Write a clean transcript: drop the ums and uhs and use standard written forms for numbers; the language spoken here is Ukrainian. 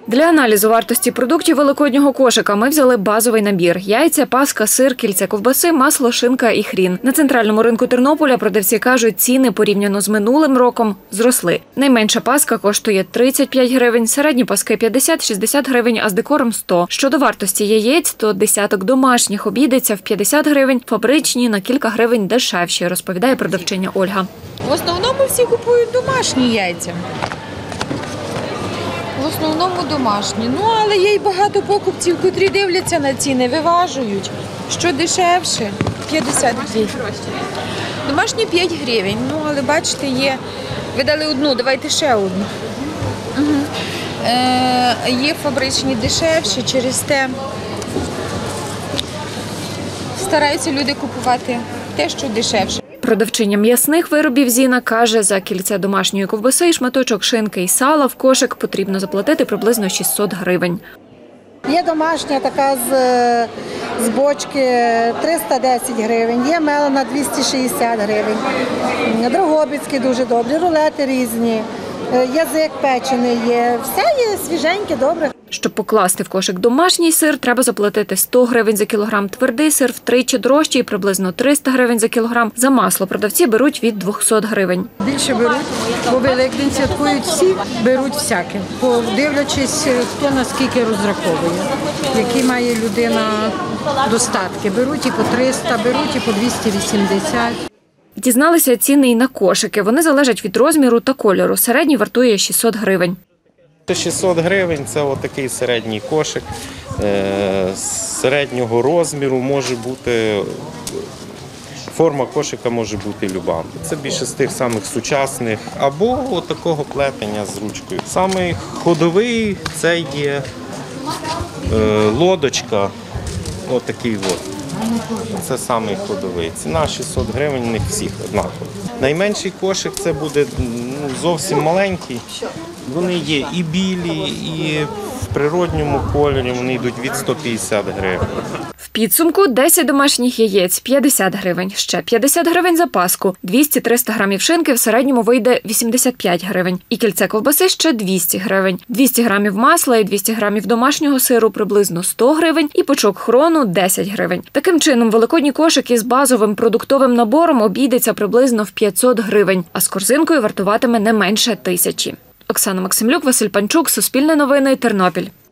Для аналізу вартості продуктів великоднього кошика ми взяли базовий набір – яйця, паска, сир, кільце ковбаси, масло, шинка і хрін. На центральному ринку Тернополя продавці кажуть, ціни порівняно з минулим роком зросли. Найменша паска коштує 35 гривень, середні паски – 50-60 гривень, а з декором – 100. Щодо вартості яєць, то десяток домашніх обійдеться в 50 гривень, фабричні – на кілька гривень дешевші, розповідає продавчиня Ольга. В основному всі купують домашні яйця. В основному домашні. Ну, але є й багато покупців, котрі дивляться на ціни, виважують. Що дешевше – 50 гривень. Домашні 5 гривень. Ну, але бачите, є. Ви дали одну, давайте ще одну. Є фабричні дешевші, через те стараються люди купувати те, що дешевше. Продавчиня м'ясних виробів Зіна каже, за кільце домашньої ковбаси і шматочок шинки і сала в кошик потрібно заплатити приблизно 600 гривень. Є домашня така з бочки 310 гривень, є мелена 260 гривень, дрогобицькі дуже добрі, рулети різні, язик печений є, все є свіженьке, добре. Щоб покласти в кошик домашній сир, треба заплатити 100 гривень за кілограм, твердий сир втричі дорожчий і приблизно 300 гривень за кілограм. За масло продавці беруть від 200 гривень. Більше беруть, бо Великдень святкують всі, беруть всяке, дивлячись, хто наскільки розраховує, які має людина достатки. Беруть і по 300, беруть і по 280. Дізналися ціни і на кошики. Вони залежать від розміру та кольору. Середній вартує 600 гривень. 600 гривень – це отакий середній кошик. Середнього розміру може бути, форма кошика може бути люба. Це більше з тих самих сучасних або отакого плетення з ручкою. Самий ходовий – це є лодочка, отакий от. Це самий ходовий. Ціна 600 гривень, у них всіх однаково. Найменший кошик це буде зовсім маленький. Вони є і білі, і в природньому кольорі вони йдуть від 150 гривень. В підсумку 10 домашніх яєць – 50 гривень, ще 50 гривень за паску, 200-300 грамів шинки в середньому вийде 85 гривень. І кільце ковбаси ще 200 гривень, 200 грамів масла і 200 грамів домашнього сиру приблизно 100 гривень і пучок хрону – 10 гривень. Таким чином, великодній кошик із базовим продуктовим набором обійдеться приблизно в 500 гривень, а з корзинкою вартуватиме не менше 1000. Оксана Максимлюк, Василь Панчук, Суспільне новини, Тернопіль.